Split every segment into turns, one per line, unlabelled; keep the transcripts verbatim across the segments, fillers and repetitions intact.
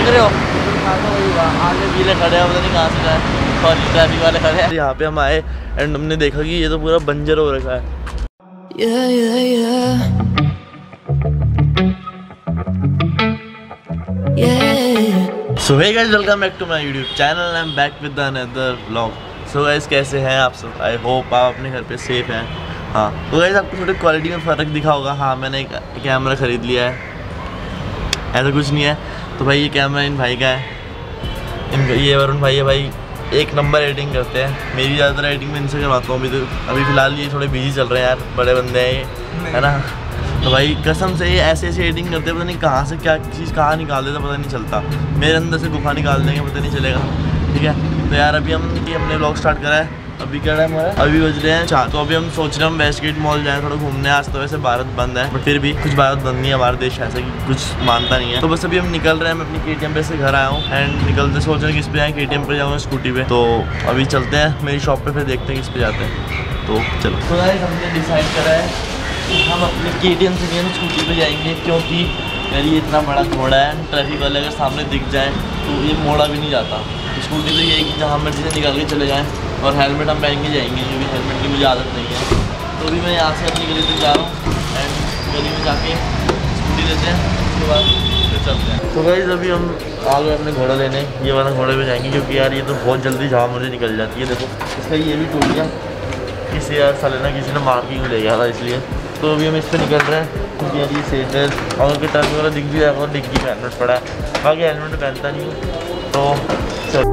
देख रहे हो आगे व्हीले खड़े हैं, पता नहीं कहाँ से जाए, सॉरी ट्रैफिक वाले खड़े हैं। यहाँ पे हम आए एंड हमने देखा कि ये तो पूरा बंजर हो रखा है। yeah, yeah, yeah. Yeah. So hey guys, welcome back to my YouTube channel. I'm back with another vlog. So guys, कैसे हैं आप सब? I hope आप अपने घर पे सेफ हैं। हाँ तो गाइस आपको थोड़ी क्वालिटी में फ़र्क दिखा होगा। हाँ मैंने एक कैमरा ख़रीद लिया है, ऐसा कुछ नहीं है। तो भाई ये कैमरा इन भाई का है, इनका ये वरुण भाई है। भाई एक नंबर एडिटिंग करते हैं, मेरी ज़्यादातर एडिटिंग में इनसे करवाता हूँ। अभी तो अभी फ़िलहाल ये थोड़े बिजी चल रहे हैं यार, बड़े बंदे हैं ये, है ना। तो भाई कसम से ये ऐसे ऐसे एडिटिंग करते हैं, पता नहीं कहाँ से क्या चीज़ कहाँ निकाल देता पता नहीं चलता। मेरे अंदर से गुफा निकाल देंगे, पता नहीं चलेगा। ठीक है तो यार अभी हम ये अपने व्लॉग स्टार्ट करा है। अभी क्या टाइम हो रहा है? अभी बज रहे हैं चार। तो अभी हम सोच रहे हैं हम वेस्ट गेट मॉल जाएँ थोड़ा घूमने। आज तो वैसे भारत बंद है, बट फिर भी कुछ भारत बंद नहीं है, हमारा देश ऐसा कि कुछ मानता नहीं है। तो बस अभी हम निकल रहे हैं। मैं अपनी के टी एम पे से घर आया हूँ एंड निकलते सोच रहे हैं किस पे जाएँ। के टी एम पे जाऊँगा स्कूटी पे। तो अभी चलते हैं मेरी शॉप पे, फिर देखते हैं किस पे जाते हैं। तो चलो तो यार हमने डिसाइड करा है कि हम अपने के टी एम से नहीं स्कूटी पे जाएंगे, क्योंकि यार ये इतना बड़ा घोड़ा है, ट्रैफिक वाले अगर सामने दिख जाए तो ये मोड़ा भी नहीं जाता। स्कूटी तो ये है कि जहाँ मर्जी से निकाल के चले जाएँ, और हेलमेट हम पहन के जाएंगे क्योंकि हेलमेट की मुझे आदत नहीं है। तो अभी मैं यहाँ से अपनी गली तक जा रहा हूँ एंड गली में जाके स्कूटी लेते हैं, उसके बाद फिर चलते हैं। तो गाइस अभी हम आ गए अपने घोड़ा लेने, ये वाला घोड़े पे जाएंगे क्योंकि यार ये तो बहुत जल्दी जहाँ मुझे निकल जाती है। देखो इसका ये भी टूट गया, किसी यार साले ना किसी ने मार्किंग ले गया था इसलिए। तो अभी हम इस पर निकल रहे हैं क्योंकि यार ये सेफ है, और उनके ट्रैफिक वाला दिख भी जाएगा और डिग्गी में हेलमेट पड़ा है। बाकी हेलमेट पहनता नहीं हूँ तो चल।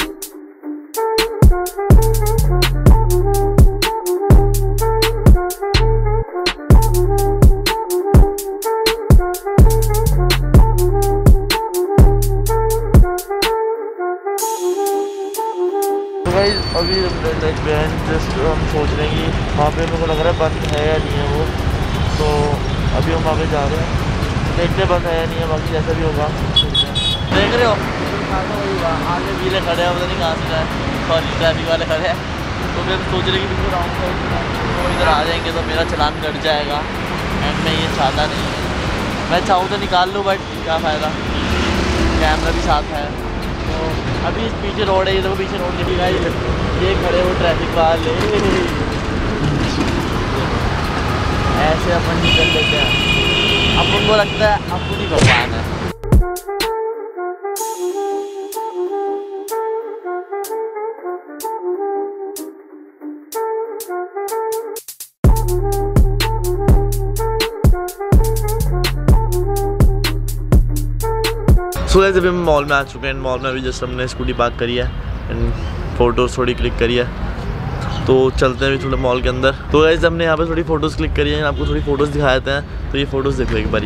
अभी जस्ट हम सोच रहे हैं कि वहाँ पे मेरे को लग रहा है बंद है या नहीं है वो। तो अभी हम वहाँ पे जा रहे हैं, देखते बंद है या नहीं है, बाकी जैसा भी होगा देख रहे हो आगे व्हीले खड़े हैं, पता नहीं कहाँ से जाए, सॉरी ट्रैफिक वाले खड़े हैं। तो फिर सोच रहे कि बिल्कुल राउंड साइड तो इधर आ जाएंगे तो मेरा चलान कट जाएगा एंड मैं ये चाहता नहीं है। मैं चाहूँ तो निकाल लूँ बट क्या फ़ायदा, कैमरा भी साथ है। तो अभी इस पीछे रोड है, ये देखो पीछे रोड दिखेगा, ये खड़े हो ट्रैफिक वाले, ऐसे अपन निकल लेते हैं। अपन को लगता है अपन ही भगवान है। सो गाइस अभी हम मॉल में आ चुके हैं। मॉल में अभी जस्ट हमने स्कूटी पार्क करी है एंड फ़ोटोज़ थोड़ी क्लिक करी है। तो चलते हैं अभी थोड़ा मॉल के अंदर। तो गाइस हमने यहाँ पे थोड़ी फ़ोटोज़ क्लिक करी है, आपको थोड़ी फ़ोटोज़ दिखा देते हैं। तो ये फ़ोटोज़ देखो एक बार।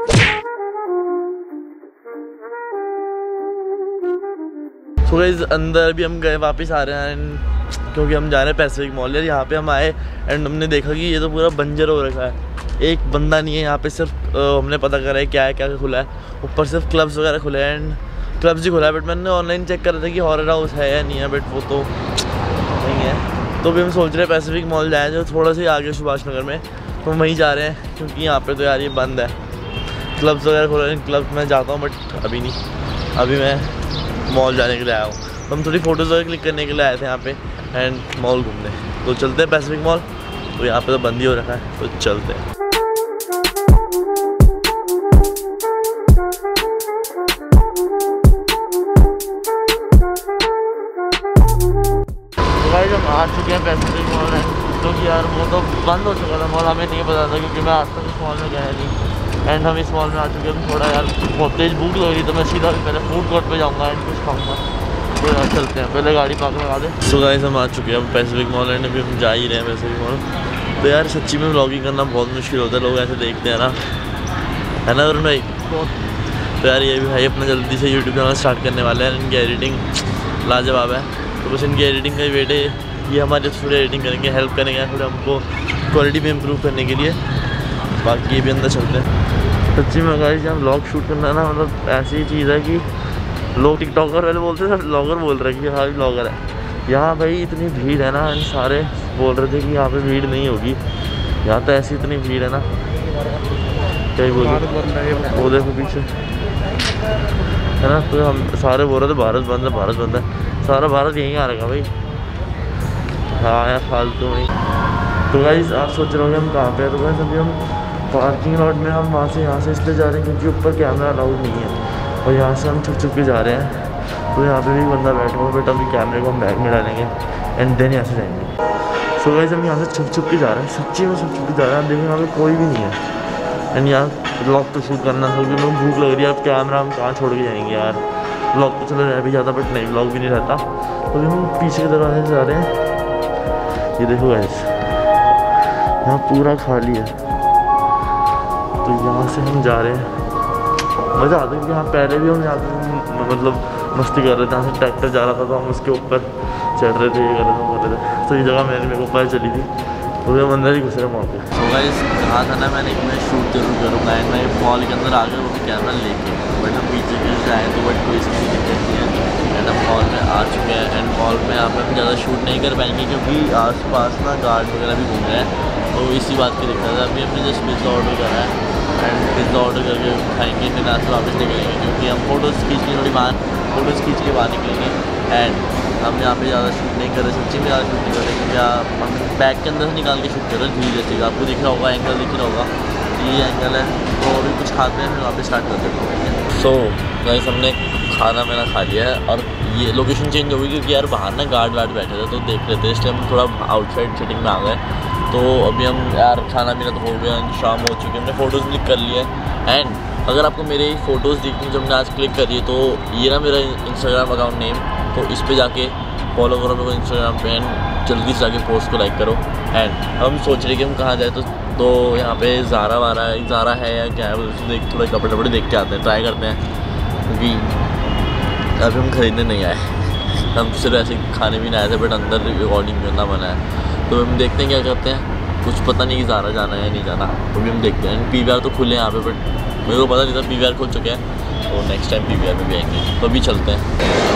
सो गाइस अंदर भी हम गए, वापस आ रहे हैं एंड क्योंकि हम जा रहे हैं पैसिफिक मॉल। यार यहाँ पे हम आए एंड हमने देखा कि ये तो पूरा बंजर हो रखा है, एक बंदा नहीं है यहाँ पे। सिर्फ आ, हमने पता करा है क्या है क्या खुला है, ऊपर सिर्फ क्लब्स वगैरह खुले हैं एंड क्लब्स ही खुला है। बट मैंने ऑनलाइन चेक कर रहा था कि हॉरर हाउस है या नहीं है, बट वो तो नहीं है। तो भी हम सोच रहे हैं पैसिफिक मॉल जाएँ जो थोड़ा सा आगे सुभाष नगर में, तो वहीं जा रहे हैं क्योंकि यहाँ पे तो यार ये बंद है, क्लब्स वगैरह खुले हैं। क्लब्स में जाता हूँ बट अभी नहीं, अभी मैं मॉल जाने के लिए आया हूँ। तो हम थोड़ी फ़ोटोज़ वगैरह क्लिक करने के लिए आए थे यहाँ पे एंड मॉल घूमने। तो चलते हैं पैसिफिक मॉल। तो यहाँ पे तो बंद ही हो रखा है, तो चलते हैं। गाइस हम आ चुके हैं पैसिफिक मॉल में, क्योंकि यार वो तो बंद हो चुका था मॉल, हमें नहीं पता था क्योंकि मैं आज तक इस मॉल में गया नहीं। एंड हम इस मॉल में आ चुके हैं। थोड़ा यार बहुत तेज़ भूख लग रही, तो मैं सीधा पहले फूड कोर्ट पे जाऊँगा एंड कुछ खाऊँगा। तो यार चलते हैं, पहले गाड़ी पार्क लगा दे। सो गाइस हम आ चुके हैं पैसिफिक मॉल एंड अभी हम जा ही रहे हैं पैसिफिक मॉल। तो यार सच्ची में व्लॉगिंग करना बहुत मुश्किल होता है, लोग ऐसे देखते हैं ना, है ना वरुण भाई। तो यार ये भी भाई अपना जल्दी से यूट्यूब चैनल स्टार्ट करने वाले हैं। इनकी एडिटिंग लाजवाब है, तो बस इनकी एडिटिंग का ही वेट है। ये हमारे थोड़ी एडिटिंग करेंगे, हेल्प करेंगे थोड़ा हमको क्वालिटी में इम्प्रूव करने के लिए। बाकी ये भी अंदर चलते हैं। सच्ची में गाइस जब व्लॉग शूट करना ना, मतलब ऐसी चीज़ है कि लोग टिकटॉकर वाले बोलते हैं, ब्लॉगर बोल रहे हैं कि हाँ ब्लॉगर है। यहाँ भाई इतनी भीड़ है ना, सारे बोल रहे थे कि यहाँ पे भीड़ नहीं होगी, यहाँ तो ऐसी इतनी भीड़ है ना, क्या ही बोल। वो देखो पीछे है ना। तो हम सारे बोल रहे थे भारत बंद है भारत बंद है, सारा भारत यहीं आ रहेगा भाई। हाँ यार फालतू में। तो गाइस आप सोच रहे हो हम कहाँ पे हैं, तो गाइस अभी हम पार्किंग लॉट में, हम वहाँ से यहाँ से इसलिए जा रहे हैं क्योंकि ऊपर कैमरा अलाउड नहीं है और यहाँ से हम छुप छुप के जा रहे हैं। तो यहाँ पे भी बंदा बैठा हुआ, बट अभी कैमरे को हम बैग में डालेंगे एंड देन यहाँ से जाएंगे। सो गाइस हम यहाँ से छुप छुप के जा रहे हैं, सच्ची में छुप छुप के जा रहे हैं। देखिए यहाँ पे कोई भी नहीं है एंड यहाँ ब्लॉग तो शूट करना था क्योंकि भूख लग रही है। अब कैमरा हम कहाँ छोड़ के जाएंगे यार, ब्लॉग तो चलो रह भी जाता बट नहीं ब्लॉग भी नहीं रहता। तो अभी हम पीछे के दरवाजे से जा रहे हैं। ये देखो गाइस यहाँ पूरा खाली है, तो यहाँ से हम जा रहे हैं। मज़ा आता है क्योंकि यहाँ पहले भी हम यहाँ पे मतलब मस्ती कर रहे थे। यहाँ से ट्रैक्टर जा रहा था तो हम उसके ऊपर चढ़ रहे थे, ये कर रहे थे कर रहे थे। तो ये जगह मैंने मेरे को पता चली थी, तो हम अंदर ही घुस रहे वहाँ पे। तो गाइस कहा था ना मैंने कि मैं शूट जरूर करूँगा एंड मैं मॉल के अंदर आ गया वो भी कैमरा लेके, बट हम पीछे के से आए तो बट कोई इसकी दिक्कत नहीं है एंड हम मॉल में आ चुके हैं। एंड मॉल में यहाँ पर हम ज़्यादा शूट नहीं कर पाएंगे क्योंकि आस पास ना गार्ड वगैरह भी घूम रहे हैं, तो इसी बात की दिक्कत है। अभी हमने जस्ट पिज़्ज़ा ऑर्डर करा है एंड पिज़्ज़ा ऑर्डर करके खाएंगे, फिर यहाँ से वापस निकलेंगे क्योंकि हम फ़ोटोज़ खींच के थोड़ी बाहर फ़ोटोज़ खींच के बाहर निकलेंगे। एंड हम यहाँ पे ज़्यादा शूट नहीं कर रहे, सच्ची में ज़्यादा शूट नहीं कर रहे क्योंकि आप हम बैग के अंदर से निकाल के शूट कर रहे हैं। धीरे जैसे आपको दिख रहा होगा, एंगल दिख रहा होगा, ये एंगल है। तो अभी कुछ खाते हैं फिर वहाँ पे स्टार्ट कर देते हैं। सो गाइस हमने खाना मेरा खा लिया है और ये लोकेशन चेंज हो गई क्योंकि यार बाहर ना गार्ड वार्ड बैठे थे तो देख रहे थे, इसलिए हम थोड़ा आउटसाइड सिटिंग में आ गए। तो अभी हम यार खाना पीना तो हो गया, शाम हो चुकी है, हमने फ़ोटोज़ क्लिक कर लिए एंड अगर आपको मेरे फ़ोटोज़ दिखनी जो हमने आज क्लिक करी है तो ये ना मेरा इंस्टाग्राम अकाउंट नेम, तो इस पर जाके फॉलो करो मेरे को इंस्टाग्राम पे एंड जल्दी से जाके पोस्ट को लाइक करो। एंड हम सोच रहे कि हम कहाँ जाए, तो तो यहाँ पे ज़ारा वारा है, ज़ारा है या क्या है उसको देख, थोड़े कपड़े वपड़े देख के आते हैं, ट्राई करते हैं क्योंकि अभी हम ख़रीदने नहीं आए, हम सिर्फ ऐसे खाने भी नहीं आए थे बट अंदर रिकॉर्डिंग करना मना है। तो हम देखते हैं क्या करते हैं, कुछ पता नहीं कि ज़ारा जाना है या नहीं जाना, तो भी हम देखते हैं। पी वी आर तो खुले हैं यहाँ पे बट मेरे को पता नहीं था पी वी आर खुल चुके हैं, तो next time P V R में भी आएंगे। तो अभी चलते हैं।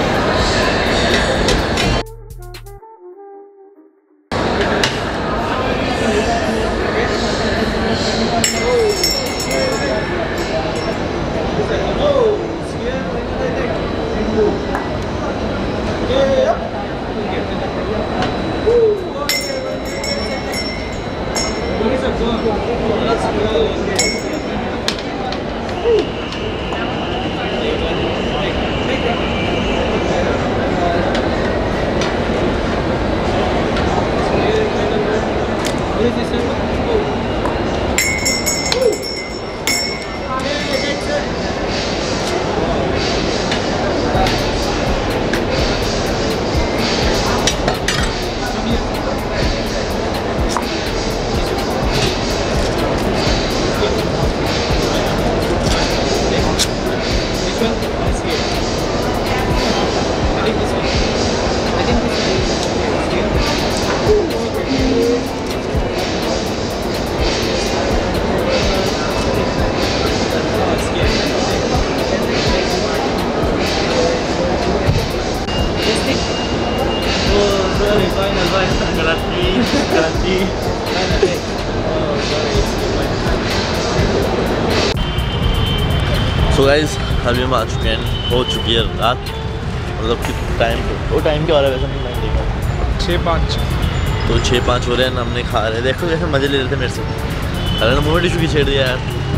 सो गाइस अभी हम आ चुके हैं, हो चुकी है रात, मतलब कि टाइम वो टाइम क्या हो रहा है वैसे नहीं मैंने देखा, छः पाँच तो छः पाँच हो रहे हैं। हमने खा रहे हैं, देखो कैसे मज़े ले रहे थे मेरे से। अरे मुँह में टिशू की छेड़ दिया यार,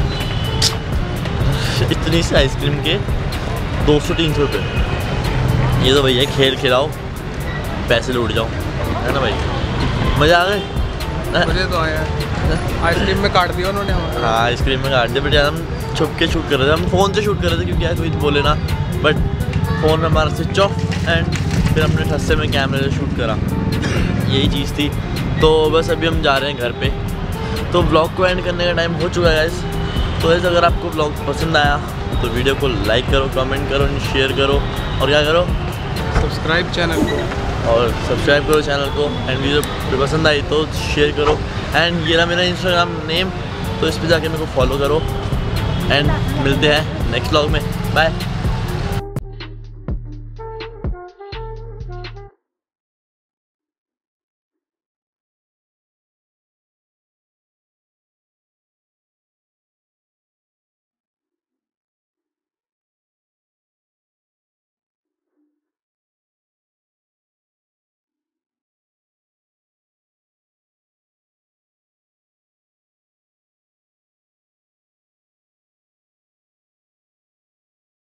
इतनी सी आइसक्रीम के दो सौ तीन सौ रुपये। ये तो भैया खेल खिलाओ पैसे लूट जाओ, है ना भाई, मज़ा आ गए।
मुझे तो आया आइसक्रीम में काट दिया उन्होंने।
हाँ आइसक्रीम में काट दिया, बट यार हम छुप के शूट कर रहे थे, हम फ़ोन से शूट कर रहे थे क्योंकि यार कोई बोले ना, बट फ़ोन हमारा स्विच ऑफ एंड फिर हमने ठस्से में कैमरे से शूट करा, यही चीज़ थी। तो बस अभी हम जा रहे हैं घर पे, तो ब्लॉग को एंड करने का टाइम हो चुका है गाइस। तो ऐसे अगर आपको ब्लॉग पसंद आया तो वीडियो को लाइक करो, कमेंट करो, शेयर करो और क्या करो,
सब्सक्राइब चैनल को
और सब्सक्राइब करो चैनल को। एंड वीडियो पसंद आई तो शेयर करो। एंड ये रहा मेरा इंस्टाग्राम नेम, तो इस पर जाके मेरे को फॉलो करो एंड मिलते हैं नेक्स्ट व्लॉग में। बाय।